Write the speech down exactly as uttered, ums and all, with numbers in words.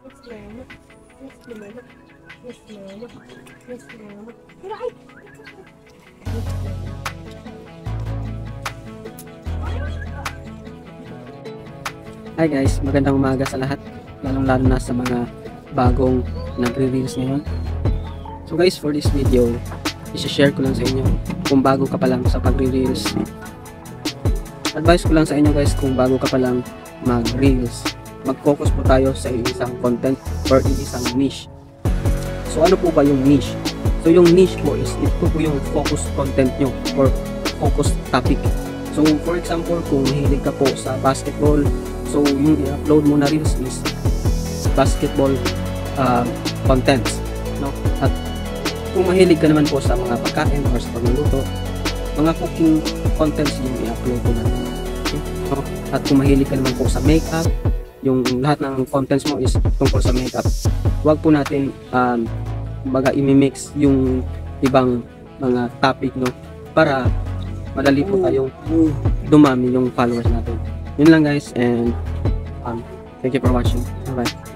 Yes, mama. Yes, mama. Yes, mama. Yes, mama. Right. Yes, mama. Hi guys, magandang umaga sa lahat, lalong lalo na sa mga bagong nagre-reels ngayon. So guys, for this video, i-share ko lang sa inyo kung bago ka pa lang sa pagre-reels. Advice ko lang sa inyo guys, kung bago ka pa lang mag-reels, mag-focus po tayo sa isang content or isang niche. So ano po ba yung niche? So yung niche po is ito po yung focus content nyo or focus topic. So for example, kung mahilig ka po sa basketball, so yung i-upload mo na reels is basketball uh, contents, no? At kung mahilig ka naman po sa mga pagkain or sa pagluluto, mga cooking contents yung i-upload mo natin. Okay? No? At kung mahilig ka naman po sa makeup, yung lahat ng contents mo is tungkol sa makeup. Huwag po natin um, baga imi-mix yung ibang mga topic, no? Para madali po tayong dumami yung followers natin. Yun lang guys, and um, thank you for watching. Bye bye.